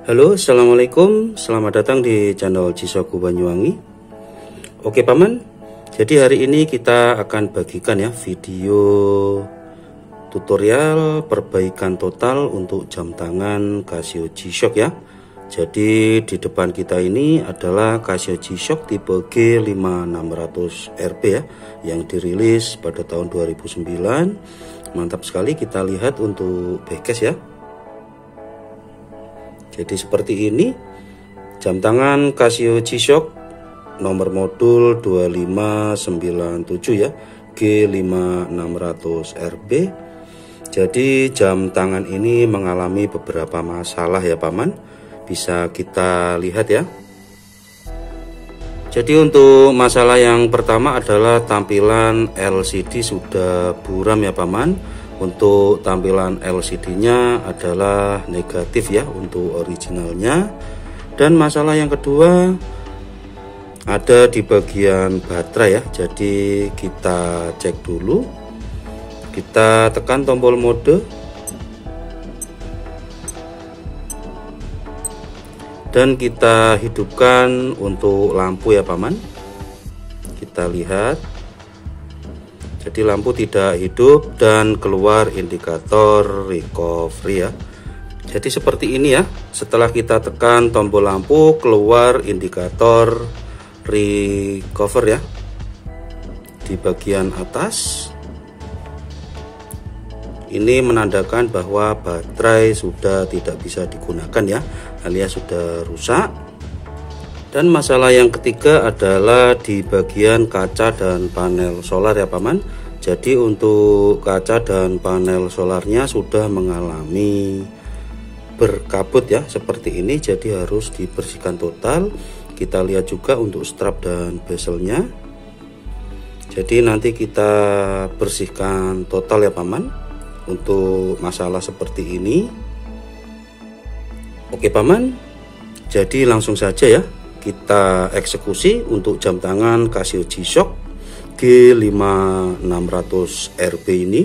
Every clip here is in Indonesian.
Halo, assalamualaikum, selamat datang di channel G-shock Banyuwangi. Oke paman, jadi hari ini kita akan bagikan ya video tutorial perbaikan total untuk jam tangan Casio G-shock ya. Jadi di depan kita ini adalah Casio G-shock tipe G5600RB ya, yang dirilis pada tahun 2009. Mantap sekali, kita lihat untuk backcase ya. Jadi seperti ini jam tangan Casio G-shock nomor modul 2597 ya, G5600RB. Jadi jam tangan ini mengalami beberapa masalah ya paman, bisa kita lihat ya. Jadi untuk masalah yang pertama adalah tampilan LCD sudah buram ya paman. Untuk tampilan LCD-nya adalah negatif ya untuk originalnya. Dan masalah yang kedua ada di bagian baterai ya. Jadi kita cek dulu. Kita tekan tombol mode. Dan kita hidupkan untuk lampu ya paman. Kita lihat. Jadi lampu tidak hidup dan keluar indikator recovery ya. Jadi seperti ini ya. Setelah kita tekan tombol lampu, keluar indikator recover ya. Di bagian atas ini menandakan bahwa baterai sudah tidak bisa digunakan ya, alias sudah rusak. Dan masalah yang ketiga adalah di bagian kaca dan panel solar ya paman. Jadi untuk kaca dan panel solarnya sudah mengalami berkabut ya seperti ini. Jadi harus dibersihkan total. Kita lihat juga untuk strap dan bezelnya. Jadi nanti kita bersihkan total ya paman untuk masalah seperti ini. Oke paman, jadi langsung saja ya kita eksekusi untuk jam tangan Casio G-shock G5600RB ini.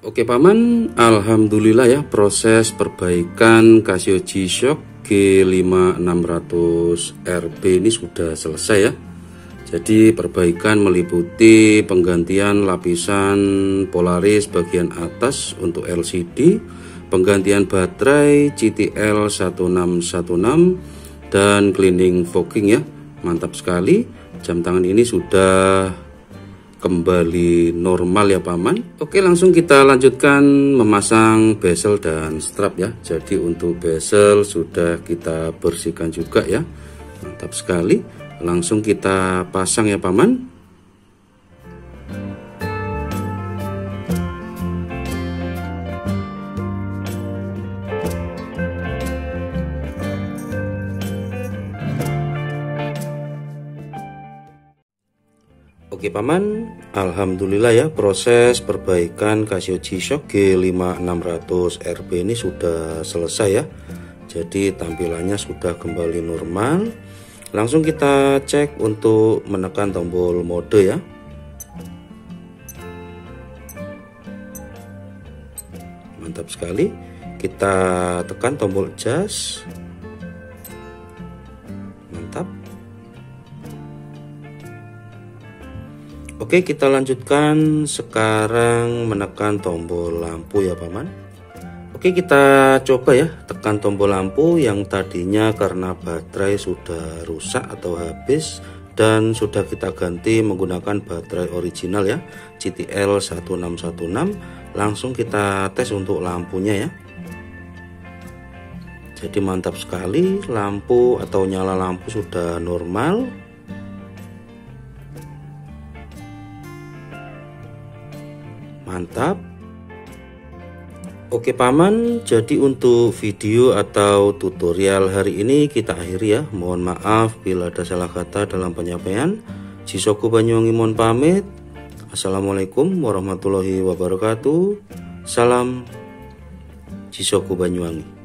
Oke paman, alhamdulillah ya, proses perbaikan Casio G-shock G5600RB ini sudah selesai ya. Jadi perbaikan meliputi penggantian lapisan polaris bagian atas untuk LCD, penggantian baterai GTL1616 dan cleaning fogging ya. Mantap sekali, jam tangan ini sudah kembali normal ya paman. Oke, langsung kita lanjutkan memasang bezel dan strap ya. Jadi untuk bezel sudah kita bersihkan juga ya. Mantap sekali, langsung kita pasang ya paman. Oke paman, alhamdulillah ya, proses perbaikan Casio G-shock G5600RB ini sudah selesai ya. Jadi tampilannya sudah kembali normal. Langsung kita cek untuk menekan tombol mode ya. Mantap sekali. Kita tekan tombol adjust. Mantap. Oke, kita lanjutkan sekarang menekan tombol lampu ya paman. Oke, kita coba ya tekan tombol lampu yang tadinya karena baterai sudah rusak atau habis dan sudah kita ganti menggunakan baterai original ya, GTL1616. Langsung kita tes untuk lampunya ya. Jadi mantap sekali, lampu atau nyala lampu sudah normal. Mantap. Oke paman, jadi untuk video atau tutorial hari ini kita akhiri ya. Mohon maaf bila ada salah kata dalam penyampaian. G-shock Banyuwangi mohon pamit. Assalamualaikum warahmatullahi wabarakatuh. Salam G-shock Banyuwangi.